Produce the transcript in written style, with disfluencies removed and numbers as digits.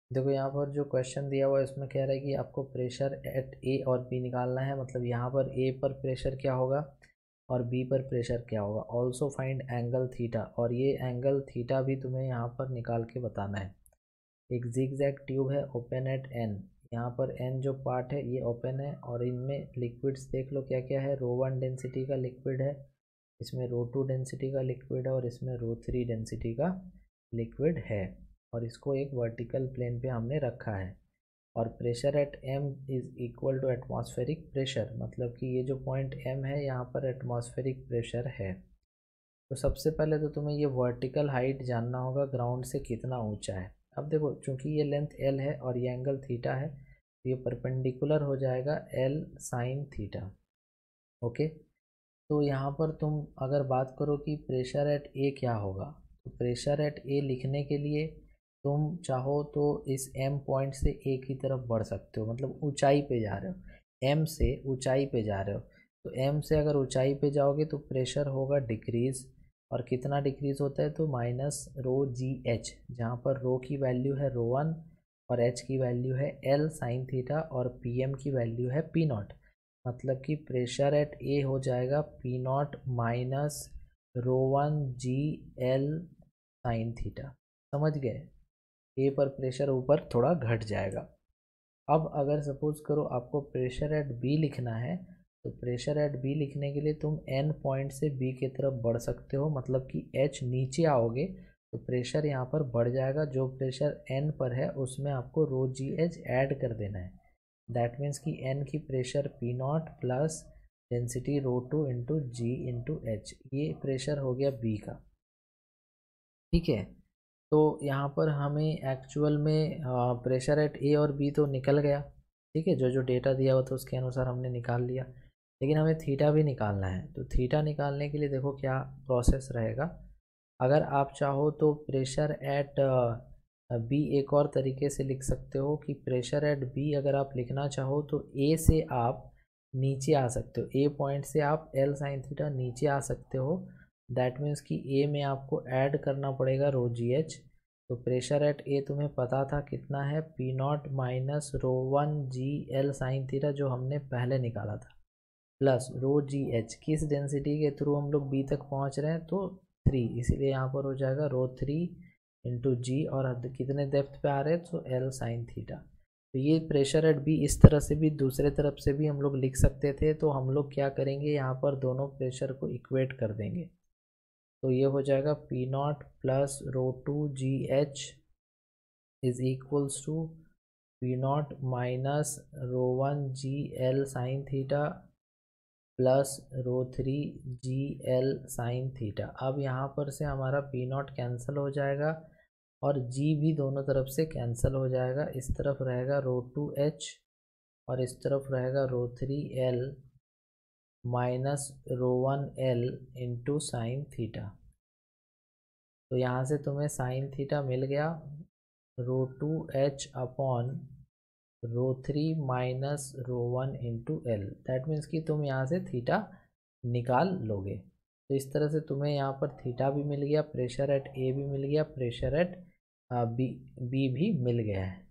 देखो यहाँ पर जो क्वेश्चन दिया हुआ है इसमें कह रहा है कि आपको प्रेशर एट ए और बी निकालना है। मतलब यहाँ पर ए पर प्रेशर क्या होगा और बी पर प्रेशर क्या होगा। ऑल्सो फाइंड एंगल थीटा, और ये एंगल थीटा भी तुम्हें यहाँ पर निकाल के बताना है। एक जिगजैग ट्यूब है ओपन एट एन, यहाँ पर एन जो पार्ट है ये ओपन है, और इनमें लिक्विड्स देख लो क्या क्या है। रो 1 डेंसिटी का लिक्विड है, इसमें रो 2 डेंसिटी का लिक्विड है, और इसमें रो 3 डेंसिटी का लिक्विड है, और इसको एक वर्टिकल प्लेन पे हमने रखा है। और pressure at M is equal to atmospheric pressure, मतलब कि ये जो पॉइंट एम है यहाँ पर एटमॉस्फेरिक प्रेशर है। तो सबसे पहले तो तुम्हें ये वर्टिकल हाइट जानना होगा ग्राउंड से कितना ऊंचा है। अब देखो चूंकि ये लेंथ एल है और ये एंगल थीटा है, तो ये परपेंडिकुलर हो जाएगा एल साइन थीटा। ओके, तो यहाँ पर तुम अगर बात करो कि प्रेशर एट ए क्या होगा, तो प्रेशर एट ए लिखने के लिए तुम चाहो तो इस एम पॉइंट से ए की तरफ बढ़ सकते हो, मतलब ऊंचाई पे जा रहे हो, एम से ऊंचाई पे जा रहे हो। तो एम से अगर ऊंचाई पे जाओगे तो प्रेशर होगा डिक्रीज, और कितना डिक्रीज होता है तो माइनस रो जी एच, जहाँ पर रो की वैल्यू है रो 1 और एच की वैल्यू है एल साइन थीटा, और पी एम की वैल्यू है पी नॉट। मतलब कि प्रेशर एट ए हो जाएगा P naught minus rho 1 G L sine theta. समझ गए, ए पर प्रेशर ऊपर थोड़ा घट जाएगा। अब अगर सपोज करो आपको प्रेशर एट बी लिखना है, तो प्रेशर एट बी लिखने के लिए तुम एन पॉइंट से बी की तरफ बढ़ सकते हो, मतलब कि एच नीचे आओगे तो प्रेशर यहाँ पर बढ़ जाएगा। जो प्रेशर एन पर है उसमें आपको रो जी एच ऐड कर देना है। दैट मीन्स कि एन की pressure P naught plus density rho 2 into G into H, ये प्रेशर हो गया बी का। ठीक है, तो यहाँ पर हमें एक्चुअल में प्रेशर एट ए और बी तो निकल गया। ठीक है, जो जो डेटा दिया हुआ था उसके अनुसार हमने निकाल लिया, लेकिन हमें थीटा भी निकालना है। तो थीटा निकालने के लिए देखो क्या प्रोसेस रहेगा। अगर आप चाहो तो प्रेशर एट बी एक और तरीके से लिख सकते हो कि प्रेशर एट बी अगर आप लिखना चाहो तो ए से आप नीचे आ सकते हो, ए पॉइंट से आप एल साइन थीटा नीचे आ सकते हो। दैट मीन्स कि ए में आपको ऐड करना पड़ेगा रो जी एच। तो प्रेशर एट ए तुम्हें पता था कितना है, P naught minus rho 1 G L sine theta जो हमने पहले निकाला था, प्लस रो जी एच। किस डेंसिटी के थ्रू हम लोग बी तक पहुंच रहे हैं तो 3, इसीलिए यहाँ पर हो जाएगा रो 3 इंटू जी, और कितने डेप्थ पे आ रहे हैं तो एल साइन थीटा। तो ये प्रेशर एट बी इस तरह से भी दूसरे तरफ से भी हम लोग लिख सकते थे। तो हम लोग क्या करेंगे, यहाँ पर दोनों प्रेशर को इक्वेट कर देंगे। तो ये हो जाएगा P naught plus rho 2 G H is equals to P naught minus rho 1 G L sine theta plus rho 3 G L sine theta. अब यहाँ पर से हमारा पी नॉट कैंसिल हो जाएगा और जी भी दोनों तरफ से कैंसिल हो जाएगा। इस तरफ रहेगा रो 2 एच और इस तरफ रहेगा rho 3 L minus rho 1 L into sine theta. तो यहाँ से तुम्हें साइन थीटा मिल गया rho 2 H upon rho 3 minus rho 1 into L. That means कि तुम यहाँ से थीटा निकाल लोगे। तो इस तरह से तुम्हें यहाँ पर थीटा भी मिल गया, प्रेशर एट ए भी मिल गया, प्रेशर एट बी भी मिल गया है।